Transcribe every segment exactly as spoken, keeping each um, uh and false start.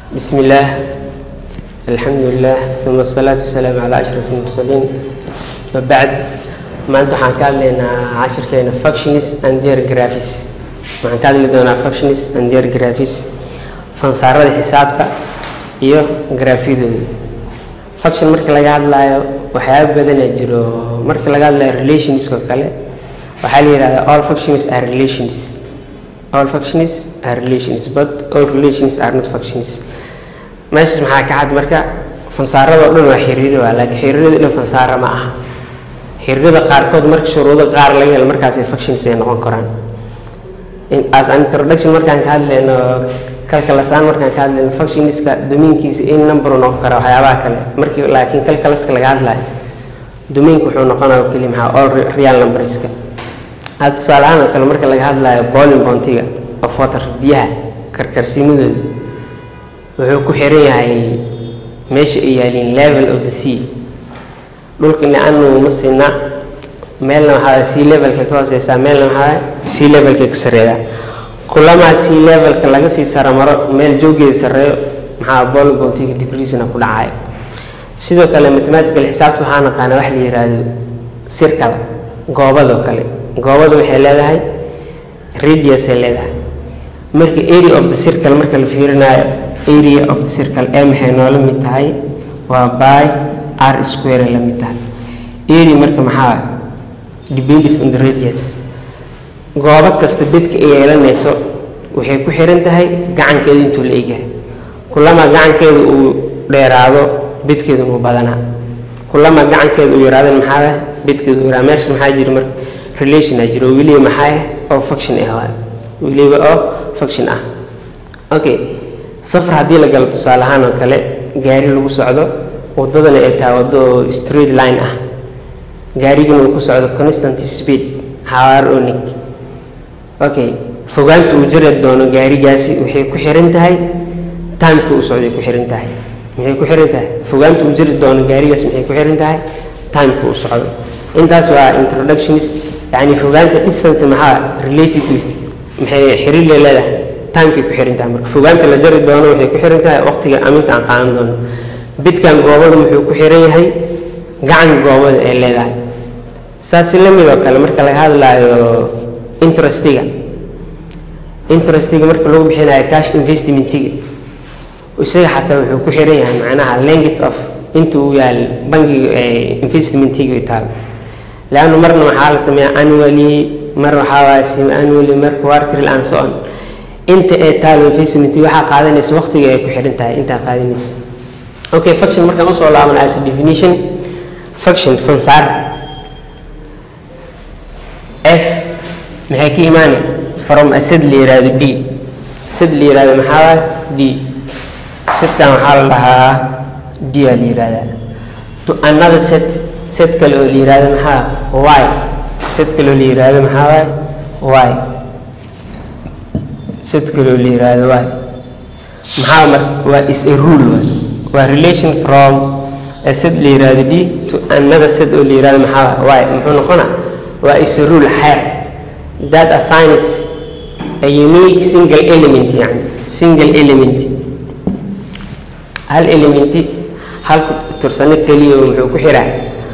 بسم الله الحمد لله ثم الصلاة والسلام على أشرف المرسلين وبعد ما أنتم حنكال لنا عشر كينا functions and their graphics ما حنكال لنا functions and their graphics فنصار هذا حسابته إيو graphics function مركز لقى هذا وحياة بدنا يجرو مركز لقى هذا relations كله وحالي هذا all functions are relations all functions are relations but all relations are not functions ماشي maxaa ka cad marka fansaarada dhan waa xiriir waa laakiin xiriirada dhan fansaara ma aha xiriirada qaar kood marka shuruudo qaar laga helo markaas ay functions ay noqon karaan in as an introduction markaan ka hadlayno calculus-aan markaan ka hadlayno functionska domainkiisa in number uu noqon karo waxyaabaha kale markii laakiin calculus-ka laga hadlayo domainku wuxuu noqonayaa kaliya maxaa all real numberska hal tusaalahaan kale marka laga hadlayo boiling point-ga of water biyaha karkarsiimadooda wuxuu ku xiran yahay meesha ay yaalin level of the sea dhulka aanu ma siina meelna waxa sea level ka ka hooseysa meelna waxa sea level ka sareeya kulama sea level ka laga sii saramaro meel joogeeda sareeyo maxaa boiling point-ga decrease-na ku dhacay sidoo kale mathematical xisaabtu waxaa naqaana wax la yiraahdo circle goobado kale goobadu waxay leedahay radius ay leedahay marka area of the circle marka la fiirinayo area of the circle m waxay noola mid tahay waa by r square la mid tahay area marka maxaa depends on the radius goobo kasta bidka ay yeelanayso waxay ku xiran tahay gacankeeda intuu la eegahay kulama gacankeeda uu dheeraado bidkeedu uu badanaa kulama gacankeeda uu yaraado maxaa bidkeedu uu yaraado meesha maxaa jira marka relation ajiro wili maxay oo function ah wili oo function ah okay safar hadii la galo tusaalahaan oo kale gaari lagu socdo wadadana ay tahay wado straight line ah gaarigan uu ku socdo constant speed harmonic okay fogaanta uu jira doono gaarigaasi waxay ku xiran tahay time-ka uu socdo ku xiran tahay waxay ku xiran tahay fogaanta uu jira doono gaarigaas waxay ku xiran tahay time-ka uu socdo intaas waa introductions يعني فوقانت distance maxaa related to maxay xiriir leedahay time-ka ku xiran tahay marka fogaanta la jari doono waxay ku xiran tahay waqtiga aminta aan qaadan doono bidkan goobada wuxuu ku xiran yahay gacan goobada ay leedahay saas la mid oo kale marka laga hadlayo interest-ga interest-ga marka lagu bixinayo cash investment-ga isaga xataa wuxuu ku xiran yahay macnaha length of intuu yaal bangiga investment-ga taal لأنه مرنا محل سمع annually مرة حواس annually مرة quarterly and so on أنت تالو في سمتي واحد قاعدين يس وقت جاي كحرنتها أنت قاعدين يس أوكي function مرة ما صار عمل as definition function فنصار F محكي إيماني from a set لي راد D set لي راد محل D set محل لها D لي راد to another set set kale oo liiraado maxaa y set kale oo liiraado maxaa y set kale oo liiraado y maxaa mar waa is a rule waa relation from a set liiraado d to another set oo liiraado maxaa y muxuu noqonaa waa is a rule xeer that assigns a unique single element yani single element hal element hal tursane kaliya wuxuu ku xiraa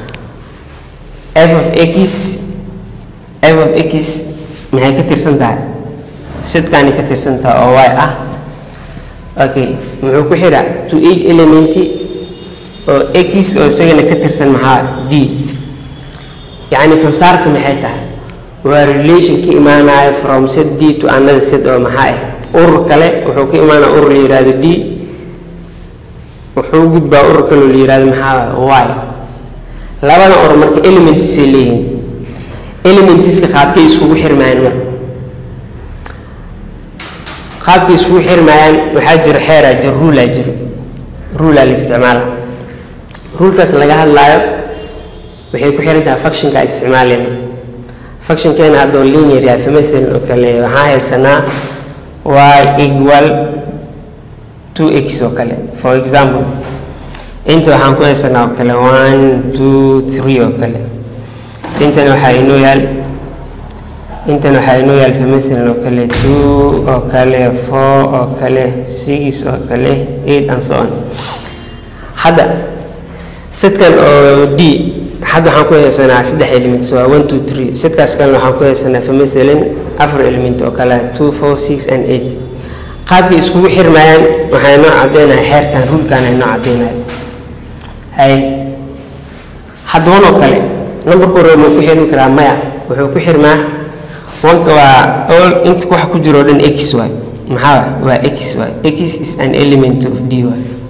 f of x f of x maxay ka tirsan tahay sidkaani ka tirsan tahay oo y ah okay wuxuu ku xiraa to each element oo x oo isagana ka tirsan maxaa d yani fansaartu maxay tahay waa relation ka imaanaya from set d to another set oo maxaa ah urur kale wuxuu ka imaanaa urur la yiraahdo d wuxuu gudbaa urur kale la yiraahdo maxaa y labada or marka elements ay leeyihiin elements-ka qaabkay isku xirmayaan marka qaabkay isku xirmayaan waxa jira xeera jir rule jir rule la isticmaala rule-kaas laga hadlayo waxay ku xiran tahay function-ka isticmaalayna function-keena hadoo linear yahay مثلا oo kale waxa haysanaa y equal two x oo kale for example inta waxaan ku haysanaa oo kale one two three oo kale intana waxa inoo yaal intana waxaa inoo yaal مثلا oo kale two oo kale four oo kale six oo kale eight and so on hadda setkan oo D hadda waxaan ku haysanaa saddex element so one two three setkaas kan waxaan ku haysanaa مثلا afar element oo kale two four six and eight qaabkii iskugu xirmayaan waxay noo cadeynayaa xeerkan rulkan ay noo cadeynayaa hay hadda oo kale numberku reebo ku xirmi karaa maya wuxuu ku xirmaa wanka waa all inta wax ku jiro dhan x y maxaa waa x y x is an element of dy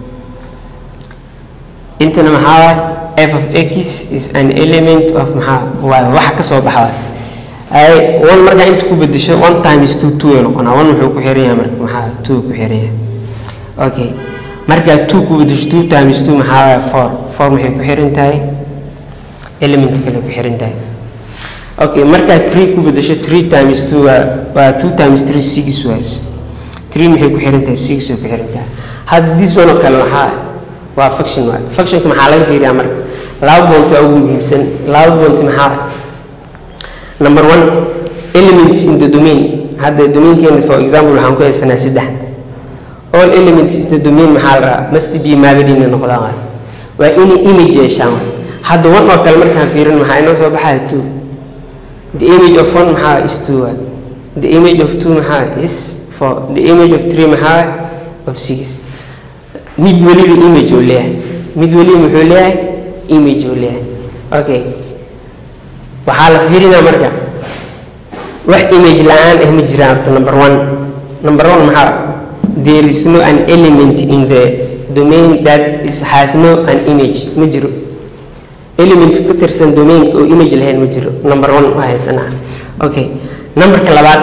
intana maxaa f of x is an element of maxaa y waxa ka soo baxaa ay one marka inta ku bedesho one times two two ay noqonaa one wuxuu ku xiran yahay marka maxaa two ku xiran yahay okay marka two ku bedesho two times two maxaa four four maxay ku xiran tahay element kale ku xiran tahay okay marka three ku bedesho three times two waa two times three six ways three maxay ku xiran tahay six ku xiran tahay had this one kale waxa waa function waa function maxaa laga fiiriyaa marka laba boonto ugu muhiimsan laba boonto maxaa number one elements in the domain hadda domain keena for example waxaan ku haysanaa saddex all elements in the domain maxaa la must be mapped in noqdaan waa in image yeeshaan hadda one oo kale markaan fiirin maxaa inoo soo baxaya two the image of one maxaa is two the image of two maxaa is four the image of three maxaa of six mid waliba image oo leeyahay mid waliba muxuu leeyahay image oo leeyahay okay waxaa la fiirinaa marka wax image la'aan ah ma jiraan horta number one number one maxaa there is no an element in the domain that is has no an image ma jiro element ku tirsan domain oo image lahayn ma jiro number one waa haysanaa okay numberka labaad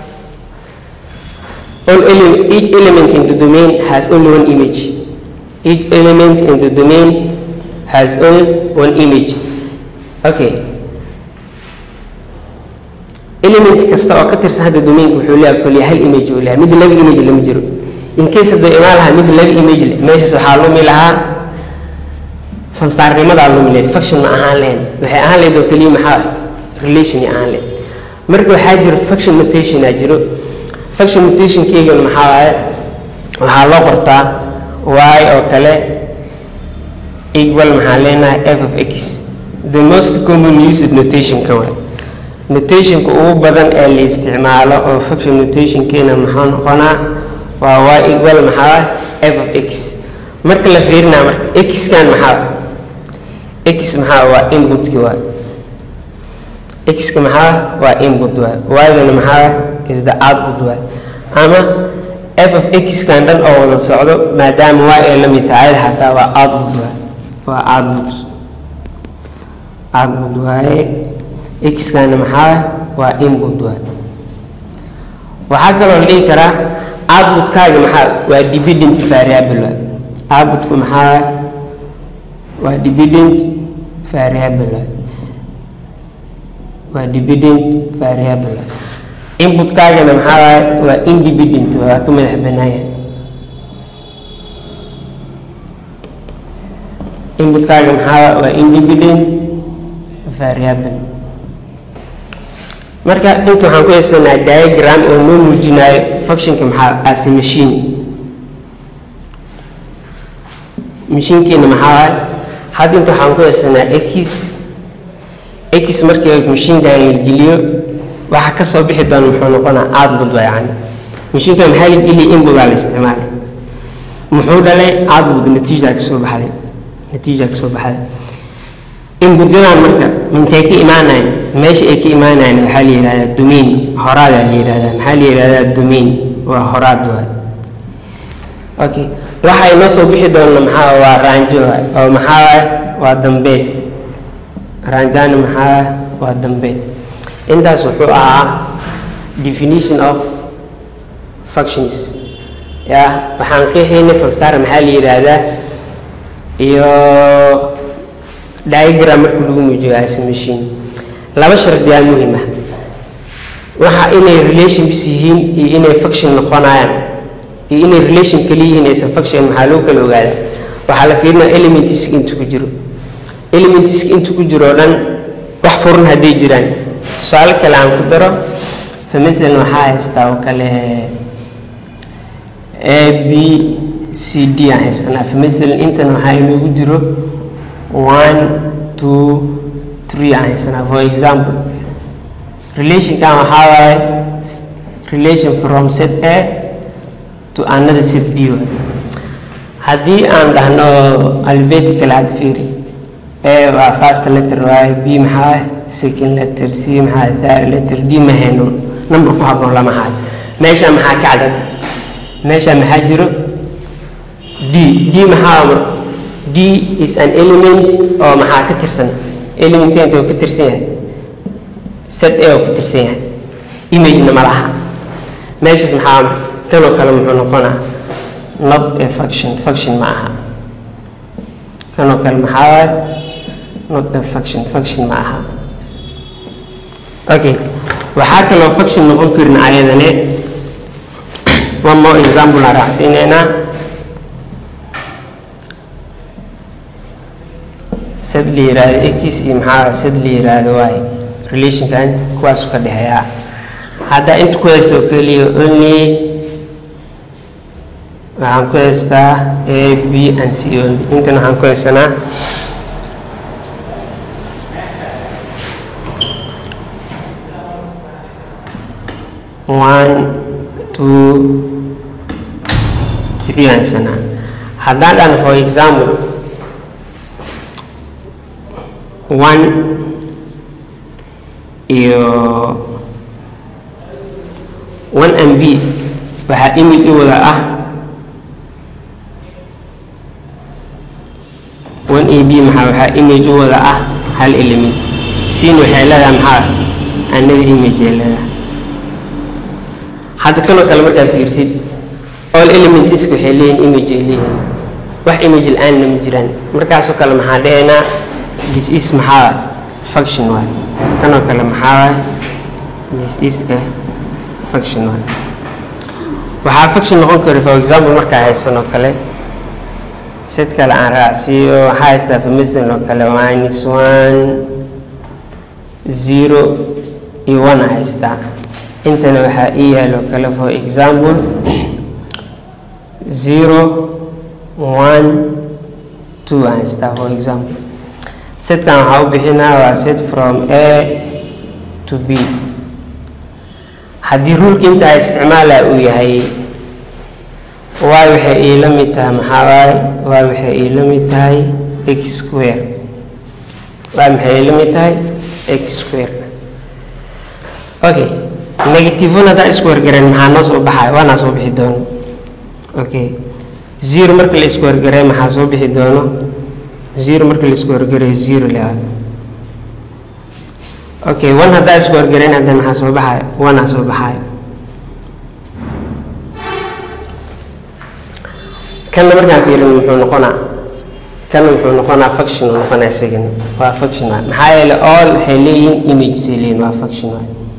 all element each element in the domain has only one image each element in the domain has only one image okay element kasta oo ka tirsan hada domain wuxuu leeyahay kulli hal image oo leeyahay mid laba image lama jiro in case the imaalaha mid laba image leh meesha waxa loo milaha fansarnimada lumineed function ma ahaan leen waxay ahaan leedo kaliya maxaa relation ahaan leen marka waxa jira function notation ah jiro function notation keegan maxaa waaye waxa loo qortaa y oo kale equal maxaa leenahay f of x the most common used notation ka waa notation ku ugu badan ee la isticmaalo oo function notation keena maxaa noqonaa waa y equal maxaa f of x marka la fiirina marka x kan maxaa x maxaa waa input ki waa x ka maxaa waa input waa y dan maxaa is the output waa ama f of x kan dhan oo wada socdo maadaama y ay la mid tahay hataa waa output waa waa output output waa x kan maxaa waa input waa waxa kale oo dhigi kara output kaaga maxaa waa dependent variable waa output ku maxaa waa dependent variable waa dependent variable input kaaga maxaa waa independent waa ka madax banaaya input kaaga maxaa waa independent variable marka inta waxaan ku haysanaa diagram oo noo muujinayo functionka maxaa as a machine machine keena maxaa hadda inta waxaan ku haysanaa x x markii machine ka la geliyo waxa ka soo bixi doona muxuu noqonaa output waa yani machine ka maxaa la geliyo input la isticmaalo muxuu dhalay output natiija ka soo baxday natiija ka soo baxday inputdan marka intee ka imaanayaan meesha ay ka imaanayaan waxa la yiraahdaa domain horaad la yiraahdaa maxaa la yiraahdaa domain waa horaad waa okay waxa ay noo soo bixi doona maxaa waa range oo maxaa waa dambeed ranjana maxaa waa dambeed intaas wuxuu ahaa definition of functions ya waxaan qeexaynay falsafada maxaa la yiraahdaa iyo diagram markuu lagu muujiyo as machine laba shardi ah muhiim ah waxa inay relation bis yihiin iyo inay function noqonayaan iyo inay relation kaliya yihiin aysan function maxaa loo kala ogaadaa waxa la fiirinayaa elements inta ku jiro elements inta ku jiro dhan wax furan haday jiraan tusaale kale aan ku daro فمثلا waxaa haystaa oo kale A B C D aan haysanaa فمثلا intan waxaa inoogu jiro one two three aan haysanaa for example relation kan waxaa waaye relation from set A to another set B haddii aan dhahno alphabetical aad fiiri A waa first letter waaye B maxaa second letter C maxaa third letter D ma hayno number ku habboon lama hayo meesha maxaa ka cadad meesha maxaa jiro D D maxaa D is an element oo maxaa ka tirsan element inta uu ka tirsan yahay set A oo ka tirsan yahay image na malaha meesha maxaa kan oo kale muxuu noqonaa not a function function ma aha kan oo kale maxaa not a function function ma aha okay waxaa kaloo function noqon karin ayadane one more example aan raacsiinayna set la yiraahdo x iyo maxaa set la yiraahdo y relation kan kuwaas ka dhaxeeya hadda inta ku hayso kaliya only waxaan ku haystaa A B and C only intan waxaan ku haysanaa one two three haysana haddaan dhan for example one iyo one and B waxaa image u wada ah one A B maxaa waxaa image u wada ah hal element C waxay leedahay maxaa another image ay leedahay hadda kaloo kale markaa fiirsid all elements waxay leeyihiin image ay leeyihiin wax image la'aanna ma jiraan markaasoo kale maxaa dhahaynaa this is maxaa function waay kanoo kale maxaa this is a function waay waxaa function noqon kara for example markaa haysanoo kale set kale aan raacsiiyo waxaa haystaa famithal oo kale minus one zero iyo one haystaa intana waxaa ii yaalo kale for example zero one two haystaa for example setkan waxaa u bixinaa waa set from A to B haddii rulka intaa isticmaalaa uu yahay y waxay ii la mid tahay maxaa waaye y waxay ii la mid tahay x square y maxay ii la mid tahay x square okay negative one haddaa square garan maxaa noo soo baxay waana soo bixi doono okay zero marka la square garay maxaa soo bixi doono zero marka la square garay zero la okay one haddaa square garan hadda maxaa soo baxay one soo baxay kan markaan fiirin muxuu noqonaa kan muxuu noqonaa function noqonaa isagan waa function maxaa yeelay all waxay leeyihiin image leeyihiin waa function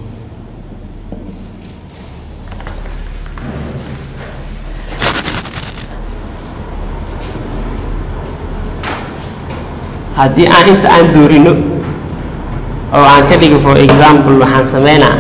haddii aan inta aan doorino oo aan ka dhigo for example waxaan sameynaa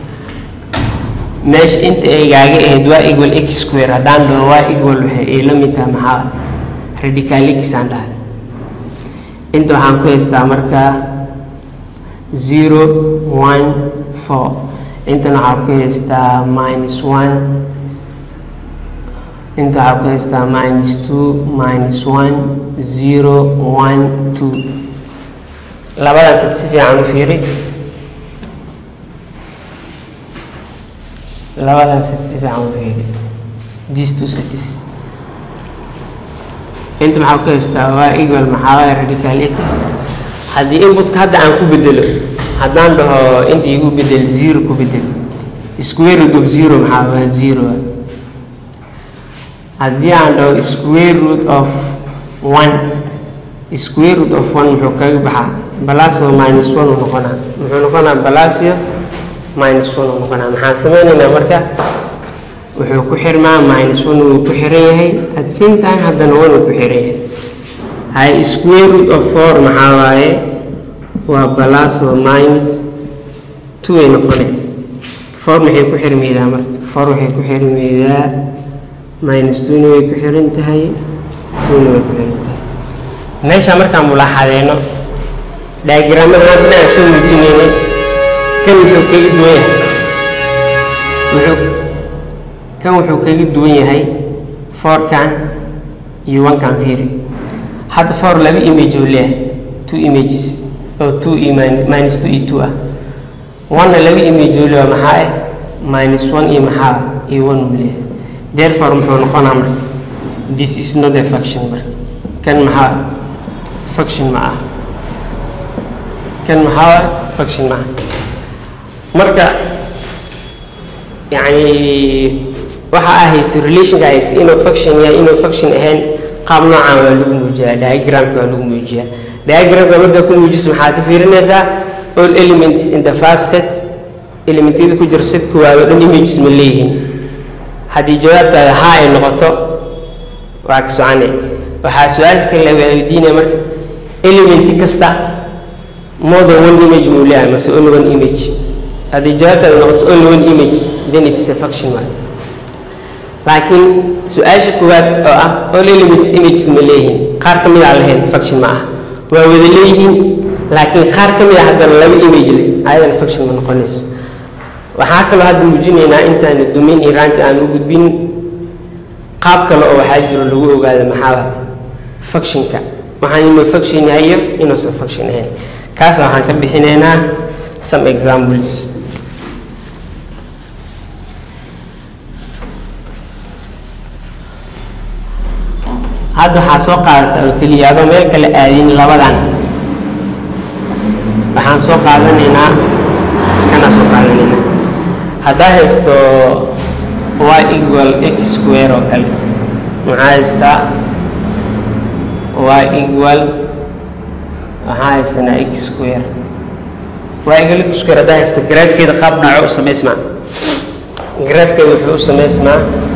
meesha inta eegaaga ahayd waa equal x square haddaan dhaho waa equal waxay ii la mid tahay maxaa radical x aan dhahay inta waxaan ku haystaa markaa zero one four intana waxaan ku haystaa minus one inta waxaan ku haystaa minus two minus one zero one two labadaas si fiican u fiiri labadaas si fiican u fiiri these two sets inta maxaa ku haystaa waa equal maxaa radical x haddii inputka hadda aan ku bedelo haddaan dhaho inta igu bedel zero ku bedel square root of zero maxaa waa zero haddii aan dhaho square root of one square root of one muxuu kaga baxaa plus oo minus one uu noqonaa muxuu noqonaa plus iyo minus one uu noqonaa maxaan sameynaynaa marka wuxuu ku xirmaa minus one uu ku xiran yahay at the same time haddana one uu ku xiran yahay hay square root of four maxaa waaye waa plus oo minus two ay noqonay four maxay ku xirmaydaa marka four waxay ku xirmaydaa minus two way ku xiran tahay two way ku xiran tahay meesha markaan mulaaxadeeno diagramada maanta aan soo muujinaynay kan wuxuu kaga duwan yahay wuxuu kan wuxuu kaga duwan yahay four kan iyo one kan fiiri hadda four laba image uu leeyahay two images oo two e minus two e two ah one laba image uu leeyahay maxaa ah minus one iyo maxaa iyo one uu leeyahay therefore muxuu noqonaa marka this is not a function marka kan maxaa function ma ah kan maxaa function ma ah marka يعني waxa ah haysto relation guys inuu function yahay inuu function ahayn qaab noocan waa lagu muujiyaa diagram ka lagu muujiyaa diagram ka marka ku muujiso maxaa ka fiirinaysaa all elements in the first set elementada ku jira set ku waa dhan images ma leeyihiin hadii jawaabtaada ha ay noqoto waa ka soconay waxa su'aal kale la weydiinay marka element kasta more than one image ma leeyahay ma only one image hadii jawaabtaada noqoto only one image then it's a function one لكن سؤال كواد أو آه all elements images مليهن خار كمية على هن function معه ووذليهن لكن خار كمية هذا لو image له هذا function من قنص وحاكل هذا الموجين هنا أنت أن الدومين إيران تأن وجود بين قاب كلا أو حاجة اللي هو هذا محاولة function كا وحني من function هي إنه سو function هي كاس وحنكبي هنا some examples هذا حاسوق على الكلية هذا ما يكل آدين لبدان بحاسوق على هنا كنا سوق على هنا هذا هستو y equal x square وكله معايستا y equal معايسنا x square y equal x square هذا هستو جراف كده خابنا عوس ما يسمع جراف كده عوس ما يسمع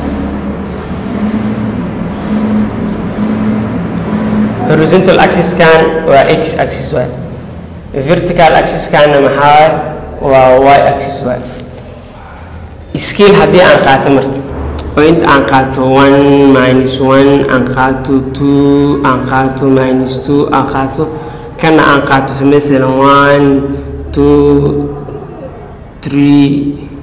horizontal axis كان و x axis و vertical axis كان محاي و y axis و scale هدي عن قاعدة مرك وإنت عن قاعدة one minus one عن قاعدة two عن قاعدة minus two عن قاعدة كان عن قاعدة في مثلا one two three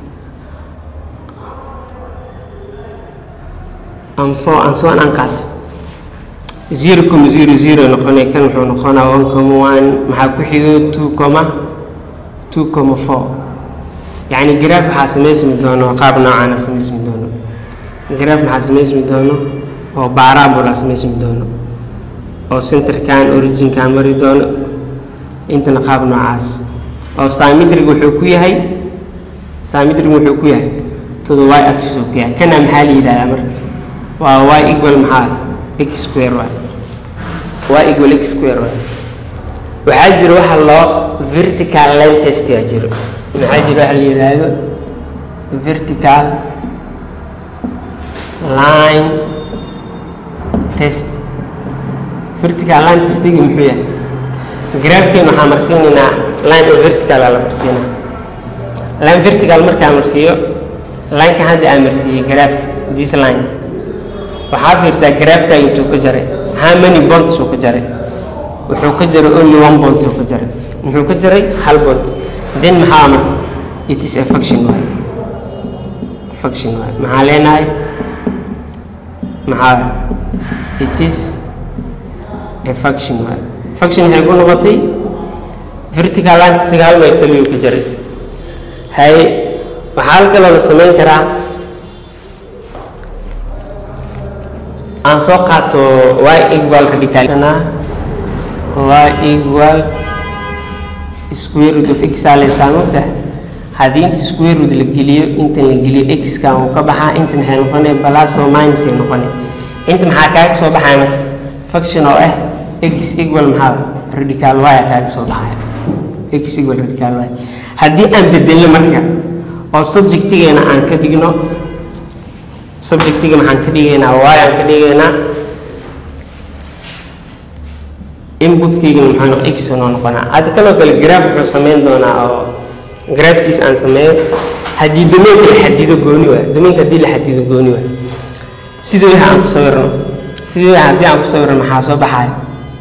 and four and so on عن قاعدة zero كم zero zero نقول كان نحن نقول one كم one محاكو حيو two كم two كم four يعني جراف حاسمي اسم دونه قاب نوعنا اسم اسم دونه جراف حاسمي اسم دونه أو بارابولا اسم اسم دونه أو سنتر كان أوريجين كان مري دونه أنت نقاب نوعاس أو ساميدري وحكوية هاي ساميدري وحكوية هاي تدو واي أكسس وكيا كنا محالي إذا أمر واي إيكوال محال x square y y equal x square y وحاجر واحد الله vertical line test يجر وحاجر واحد اللي يراده vertical line test vertical line test يجي محوية graph كأنه حامرسيننا line vertical على مرسينا line vertical مركا مرسيه line كهذا أمرسيه graph this line وحافظ سا جراف كا ينتو كجري how many bonds هو كجري وحو كجري only one bond هو كجري وحو كجري هل bond then محامل it is a function y function y محالينا محال it is a function y function هيكون نغطي vertical line تستغال ما يكليو كجري هاي محال كلا نسمين كرا answer kato y equal radical na y equal square root of x على استعمالته هذه انت square root الجليو انت الجليو x كان وكبحها انت محل نقني بلاس و minus نقني انت محاكاك صو بحاجة function أو إيه x equal محل radical y كاك صو بحاجة x equal radical y هذه أن بدل مركب أو subject تيجينا عن كديجنا subject تيجي محن كديجنا y عن كديجنا input كيجي محن x نقنا هذا كله كالجراف بسمين دونا أو graafkiis aan sameeyo haddii domainka la xadido gooni waa domainka haddii la xadido gooni waa sidii waxa aan ku sawirno sidii haddii aan ku sawirno maxaa soo baxaya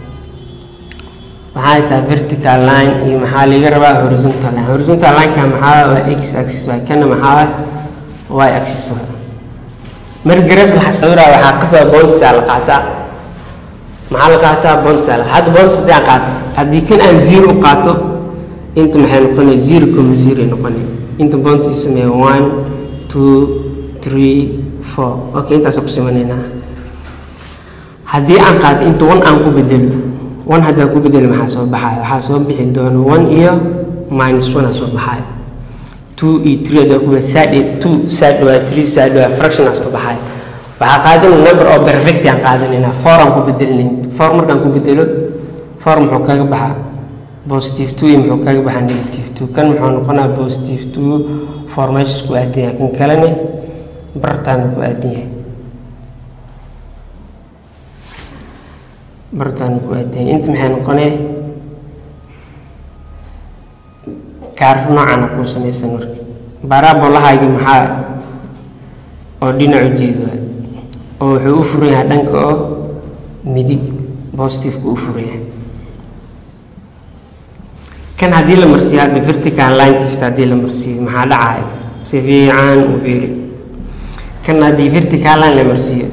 waxaa haysaa vertical line iyo maxaa laga rabaa horizontal line horizontal line ka maxaa waa x axis waa kana maxaa y axis waa mar graaf la sawiraayo waxaa qasab bonds la qaataa maxaa la qaataa bonds la hadda bonds haddii aan qaato haddii kan aan zero qaato inta maxay noqonay zero comma zero noqonay inta bonds sameeyo one two three four okay intaas ku sameeynaa haddii aan qaato inta one aan ku bedelo one haddii ku bedelo maxaa soo baxaya waxaa soo bixi doona one iyo minus one soo baxaya two iyo three haddii ku bedelo two side waa three side waa fraction soo baxaya waxaa qaadanaa number of perfect aan qaadanayna four aan ku bedelnay four markaan ku bedelo four muxuu kaga baxaa positive two iyo muxuu kaga baxaa negative two kan muxuu noqonaa positive two four meesha ku aadaya kan kalena bartaan ku aadaya bartaan ku aadaya inta maxay noqonay kaarf noocan ku samaysan marka barabolahaagi maxaa oo dhinaca jeedo oo wuxuu u furan yahay dhanka oo midig positive ku u furan yahay kan haddii la marsiyo hadda vertical line tista haddii la marsiyo maxaa dhacaya si fiican u fiiri kan haddii vertical line la marsiyo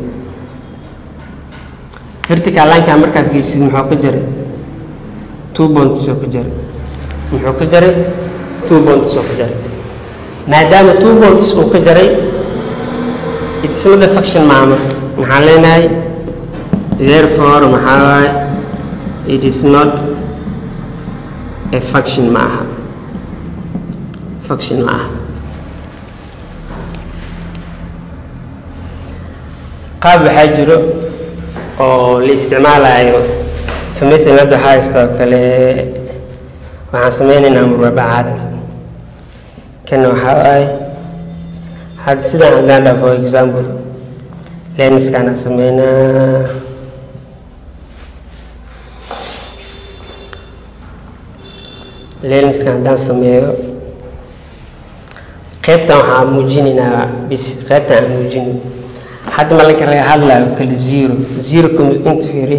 vertical line ka markaa fiirsid muxuu ka jaray two bonds oo ka jaray muxuu ka jaray two bonds oo ka jaray maadaama two bonds oo ka jaray it's not a function maama maxaa leenahay therefore maxaa it is not a function maaha function maaha qaab waxaa jiro oo la isticmaalayo فمثل هذا هايستو كله وحاسمين مربعات كانوا حواي هذا سيدا عندنا for example لينس كان سمينا لينس كان عندنا سميه قيبتا waxaa muujinayna bis qaybta aan muujin hadda ma la kala hadlaa kala zero zero kum inta fiiri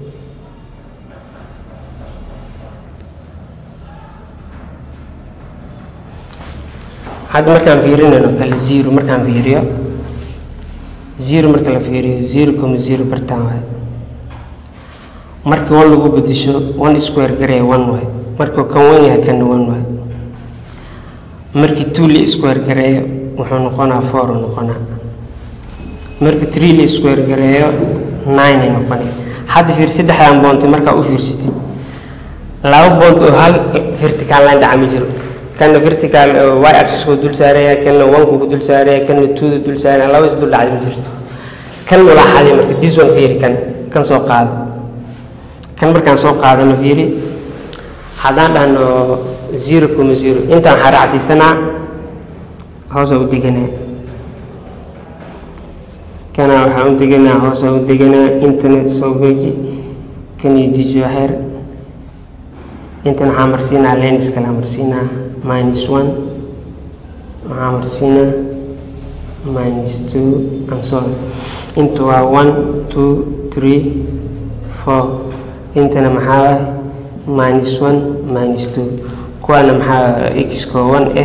hadda markaan fiirinayno kala zero markaan fiiriyo zero marka la fiiriyo zero kum zero bartaan way marka one lagu bedesho one square garay one way marka kan one yahay kan one way markii two la square gareeyo wuxuu noqonaa four noqonaa markii three la square gareeyo nine noqonaa hadda fiir saddexdan bond marka u fiirsatid laba bond oo hal vertical line dhacay jiro kan vertical y axis ku dul saaraya kan one ku dul saaraya kan two dul saaraya laba is dul dhacay jirto kan wala xalay marka this one fiir kan kan soo qaado kan markaan soo qaadano fiiri hadaan dhano zero kum zero inta xaraacsiisana hoos u diganaa kana waxa u diganaa hoos u diganaa internet soo geeji kan yidijo heer inta waxa marsiina lens kala marsiina minus one waxa marsiina minus two and so on into one two three four inta maxaa minus one minus two كوانا محا x كو one eh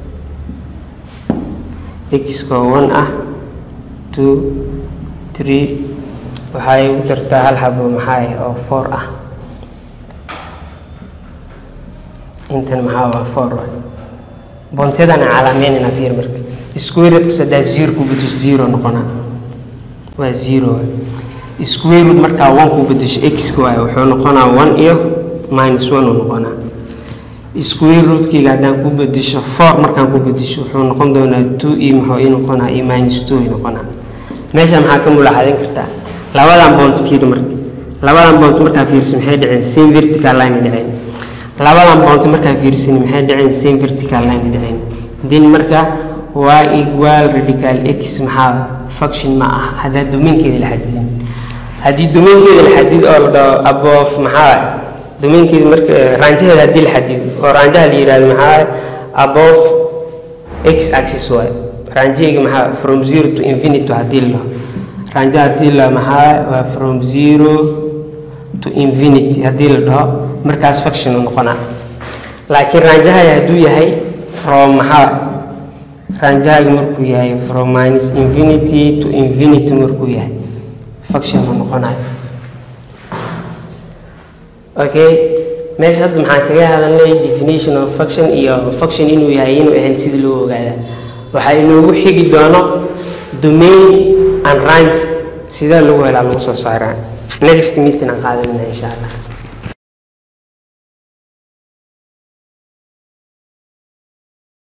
x كو one ah two three وحاي ودرتا هل حبو محاي او four ah انتن محا four بونتدان علامين نفير مرك سكويرت كسدا زيرو كو بدش زيرو نقنا وا زيرو سكويرت مركا one كو بدش x كو وحو نقنا one iyo minus one نقنا square root ki gaadaan ku bedesho four markaan ku bedesho wuxuu noqon doonaa two e maxaa inuu noqonaa e minus two inuu noqonaa meesha maxaa ka mulaaxadin kartaa labadan bond fiir marka labadan bond marka fiirsan maxay dhaceen same vertical line dhaceen labadan bond marka fiirsan maxay dhaceen same vertical line dhaceen din marka y equal radical x maxaa function ma ah hada domainkeeda la xadidin hadii domainkeeda la xadid oo la above maxaa domainkeeda marka raanjaheeda hadii la xadido oo raanjaha la yiraahdo maxaa above x axis y range maxaa from zero to infinity hadii la range hadii la maxaa from zero to infinity hadii la dhaho markaas function uu noqonaa laakiin range haduu yahay from maxaa range markuu yahay from minus infinity to infinity markuu yahay function uu noqonaa okay meesha hadda maxaan kaga hadalnay definition of function iyo function inuu yahay inuu ahayn sidii loo ogaada waxa inoogu xigi doono domain and range sida lagu helaa lagu soo saaraa next meeting aan qaadanayna insha Allah